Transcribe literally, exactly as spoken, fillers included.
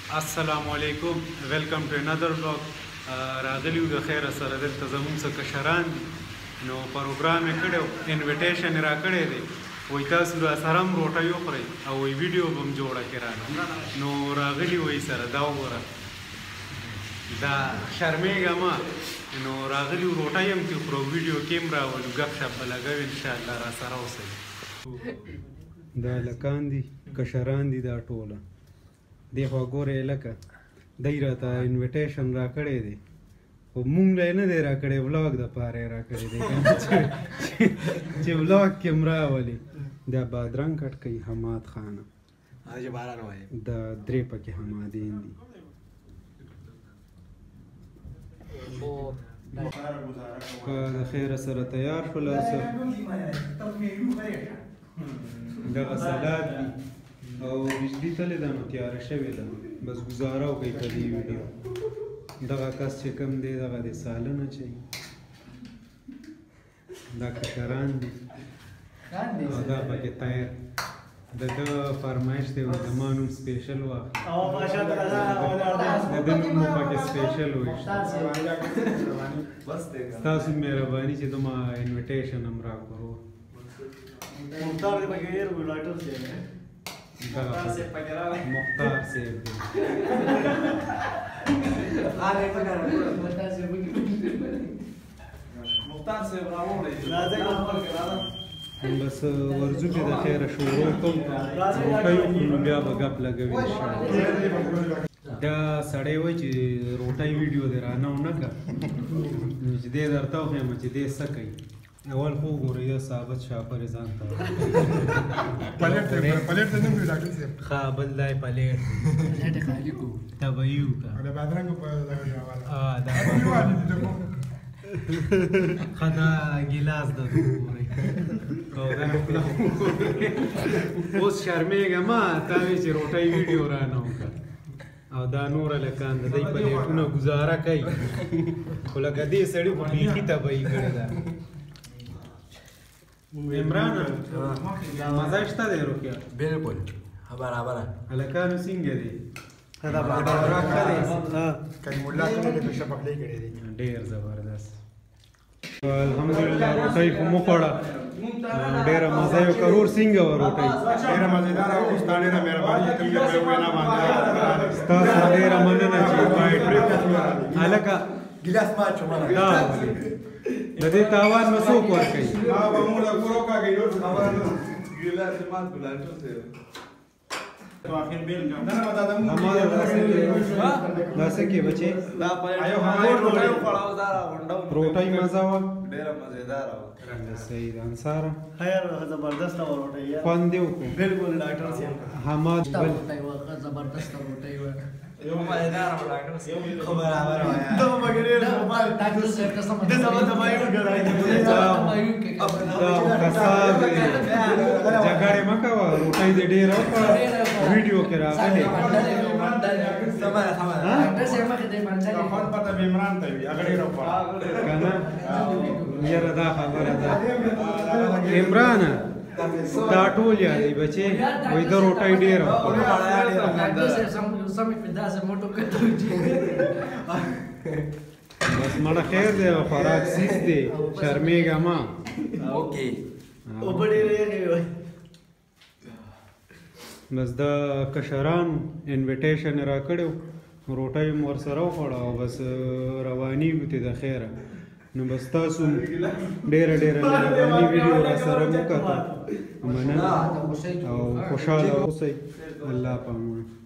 السلام علیکم ویلکم ټو انادر بلاګ. راغلی یو د خیره سره دلته زموږ څه کشران دي نو پروګرام یې کړی انویټیشن یې راکړی دی وایي تاسو راسره هم روټۍ وخورئ او وایي ویډیو به هم جوړه کړې رانه نو راغلي وایي سره دا وګوره دا شرمېږه مه نو راغلي یو روټۍ هم کې خورو ویډیو کې هم راولو ګپ شپ به لګوو انشاءالله راسره اوسئ. دا هلکان دي کشران دي دا ټوله دی خوا ګورې لکه دی راته انویټیشن راکړی دی خو مونږ له یې نه دی راکړی ولاګ دپاره یې راکړی دی چې ولاګ کې هم راولي دا بادرنګ کټ کوي حماد خانه دا درې پکې حمادین دي. د خیره سره تیار شول دغه سلاد دي او بجلی تلې ده نو تیاره شوې ده بس ګزاره وکړئ په دې ویډیو. دغه کس چې کوم دی دغه د سالن اچوي دا کشران دي او دا پکې تیر د ده فرمایش دی زما نوم سپیشل واخلي د ده نوم مو پکې سپیشل وایي ستاسو مهرباني چې دومره انویټیشن هم راکړو. مختار دی پکې ډېر ولایټر دی مختار صاحب پکې راغلی مختار صاحب دی مختار صاحب راوړی بس ورځو کې د خیره شروع کوم روټۍ وخورو نو بیا به ګپ لګوي انشاءالله. دا سړی وایي چې روټۍ ویډیو دې رانه ونه کړه چې دې درته وښیم چې دې څه کوي اول خو وګورئ یو ثابت شاپر یې ځان ته پلیټ ته نه وي ډاکټر صاحب ښه بل دی پلیټ پلیټ یې خالي کړو ته به یو که د بادرنګو په دغه ها دا ښه دا ګیلاس ده وګورئ اوس شرمېږه مه تا وایي چې روټۍ ویډیو رانه وکړه او دا نور هلکان د دی پلیټونه ګزاره کوي خو لکه دې سړي خو بیخي تباهي کړې ده. عمران مزه شته دی روکیا بالکل برابره هلکانو څنګه دي دا برابره ښه دی کای مولا ته د شپکلې کړې دي ډېر زبردست الحمدلله روټۍ خو مو خوړه ډېره مزه یې وکړه ورور څنګه وه روټۍ ډېره مزېداره وه ستا ډېره مهرباني چې ته مې په وینا باندې ستاسو ډېره مننه چې هلکه ګیلاس مات شو دا ولې د دې تاوان به څوک ورکوي ما به موږ د کور وکاږئ نور څه خبره نه ګیلاس یې مات کړو ډاکټر صاحب اخر بیل کا نه نه دا د موږ هماده داسې کې بچې دا پلیټ روټۍ وخوړه دا راغونډه روټۍ مزه وه ډېره مزېداره وه صحیح ده انصاره خیر زبردست وه روټۍ خوند دې وکړو بالکل ډاکټر صاحب حماد بل زبردست روټۍ وه یو مزېداره وه ډاکټر صاحب خو برابره وه دا مګر ډاکټر صاحب ته سم د زما تباهي وکړه دا کساب جګړې مه کوه روټۍ دې ډېره وکړه ویډیو کې راغلی خوند پته به عمران ته وي هغه ډېره وخوړه که نه یاره دا خبره ده عمرانه دا ټول یادوي بچې وایي د روټۍ ډېره بس مړه خیر دی خوراک سیس دی شرمېږه مه بس د کشرانو انویټیشن یې راکړی و روټۍ مو ورسره وخوړه او بس روانېږو تې د خیره نو بس تاسو ډېره ډېره مهرباني ویډیو راسره مو کتل مننه او خوشحاله اوسئ الله پامان.